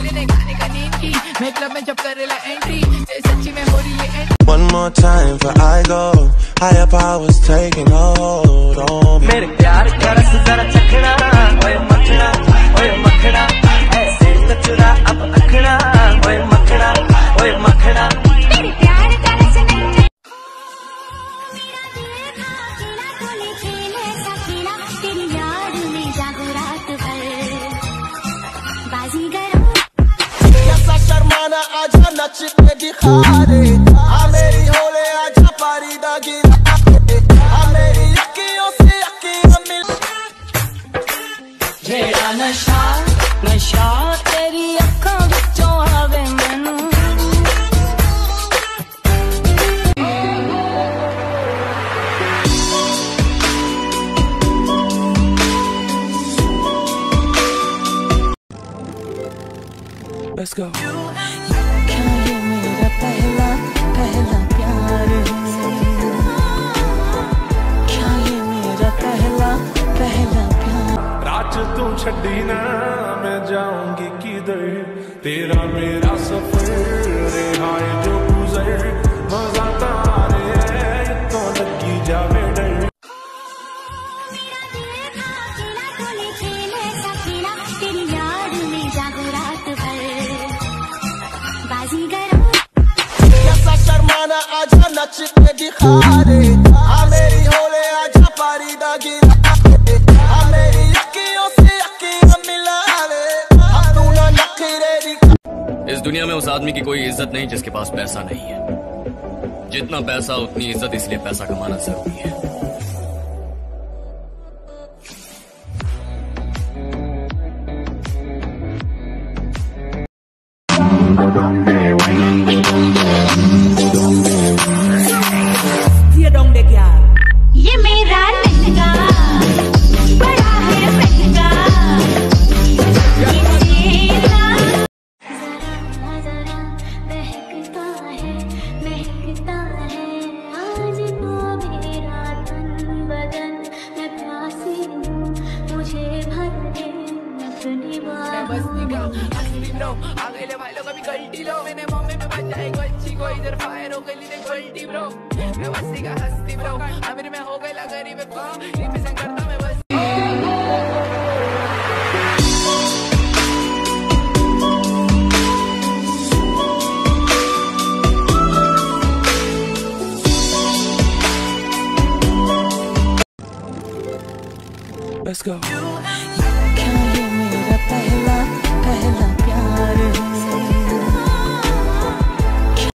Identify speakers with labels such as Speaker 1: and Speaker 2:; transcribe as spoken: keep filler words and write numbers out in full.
Speaker 1: बोली ने गाने का नींद की मैं क्लब में जब करेला एंट्री सच्ची में हो रही है entry.
Speaker 2: One more time for I go, higher powers taking hold on me.
Speaker 3: मेरे प्यार का रस जरा चखना, ओए मखना, ओए मखना, ऐसे तो चुरा अब अखना, ओए मखना, ओए मखना।
Speaker 4: मेरे प्यार का रस नहीं तेरी याद में जागो रात भर बाजीगर।
Speaker 3: कैसा शर्माना आजा नच के दिखा दे, आ मेरी होले आजा पारी दागी, आ मेरी अखियों से अखियां मिल। जेड़ा नशा नशा तेरी अखां विचों आवे मैनू।
Speaker 2: Let's go.
Speaker 3: क्या ये मेरा पहला पहला प्यार है? क्या ये मेरा पहला पहला प्यार?
Speaker 5: रात तू छड़ी ना मैं जाऊंगी किधर, तेरा मेरा सफर रिहाय जो गुजर, मजा तारे तो लगी जावे डर।
Speaker 4: तेरी याद में जागो रात भर बाजीगर।
Speaker 3: कैसा शर्माना आजा नच के दिखा दे, आ मेरी होले आजा पारी दागी, आ मेरी अखियों से अखियां मिला ले, आ तू ना नखरे दी।
Speaker 6: इस दुनिया में उस आदमी की कोई इज्जत नहीं जिसके पास पैसा नहीं है। जितना पैसा उतनी इज्जत, इसलिए पैसा कमाना जरूरी है।
Speaker 4: ये मेरा लहंगा बड़ा है महंगा, ये तेरा जरा जरा महकता है महकता है आज तो मेरा तन बदन। मैं प्यासी हूँ मुझे भर दे अपनी बाहों।
Speaker 1: आ गए ले भाई लोग अभी गलती लो, मैंने मम्मी में बजाई गलती को इधर फायर हो गई ने गलती ब्रो। मैं बस्ती का हस्ती ब्रो, अमीर में हो गई गरीब को रिप्रेजेंट करता मैं बस।
Speaker 2: Let's go.